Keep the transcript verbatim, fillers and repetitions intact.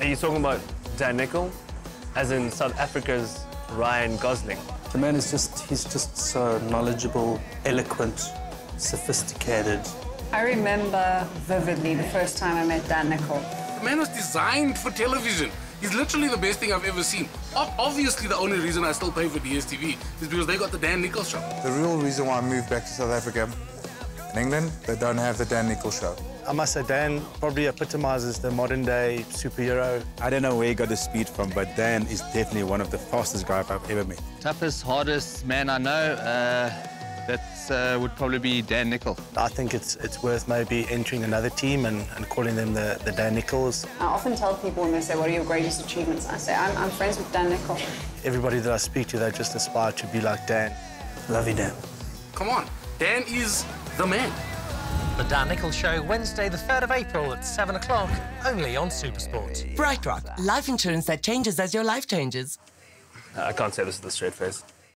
Are you talking about Dan Nicholl, as in South Africa's Ryan Gosling? The man is just, he's just so knowledgeable, eloquent, sophisticated. I remember vividly the first time I met Dan Nicholl. The man was designed for television. He's literally the best thing I've ever seen. O obviously, the only reason I still pay for D S T V is because they got the Dan Nicholl Show. The real reason why I moved back to South Africa, in England, they don't have the Dan Nicholl Show. I must say, Dan probably epitomizes the modern-day superhero. I don't know where he got the speed from, but Dan is definitely one of the fastest guys I've ever met. Toughest, hardest man I know, uh, that uh, would probably be Dan Nicholl. I think it's it's worth maybe entering another team and, and calling them the, the Dan Nicholls. I often tell people when they say, what are your greatest achievements? I say, I'm, I'm friends with Dan Nicholl. Everybody that I speak to, they just aspire to be like Dan. Love you, Dan. Come on, Dan is the man. The Dan Nicholl Show, Wednesday the third of April at seven o'clock, only on SuperSport. BrightRock, life insurance that changes as your life changes. I can't say this with a straight face.